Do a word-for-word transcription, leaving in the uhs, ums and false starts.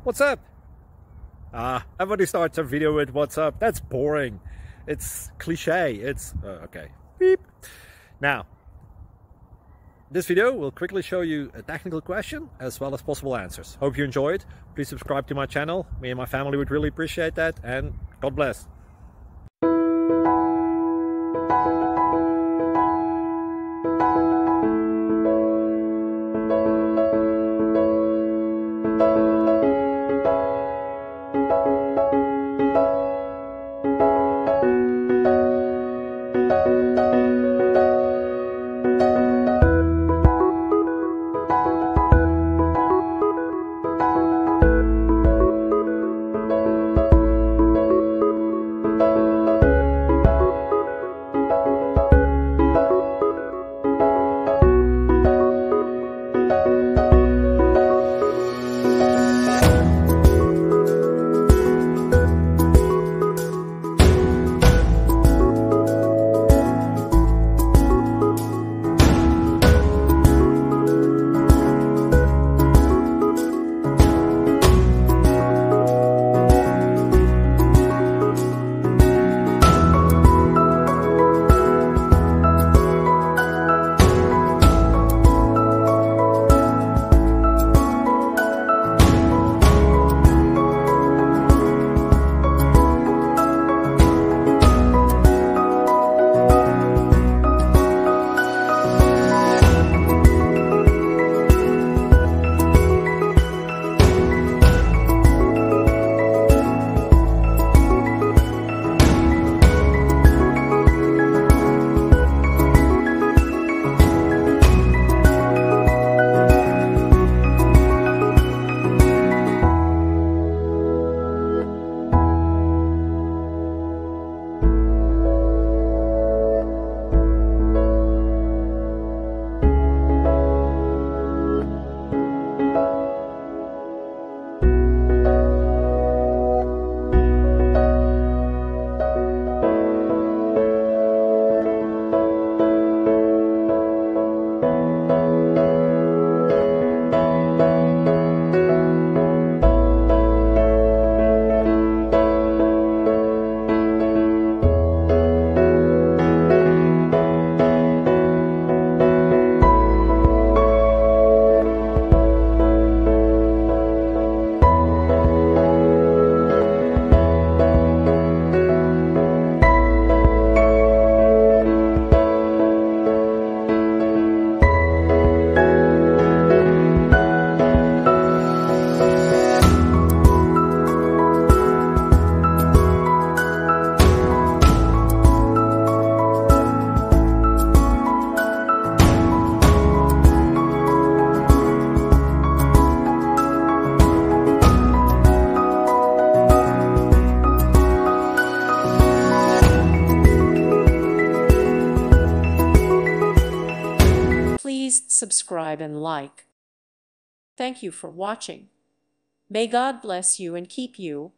What's up? Ah, everybody starts a video with what's up. That's boring. It's cliche. It's uh, okay. Beep. Now, this video will quickly show you a technical question as well as possible answers. Hope you enjoy it. Please subscribe to my channel. Me and my family would really appreciate that, and God bless. Please subscribe and like. Thank you for watching. May God bless you and keep you.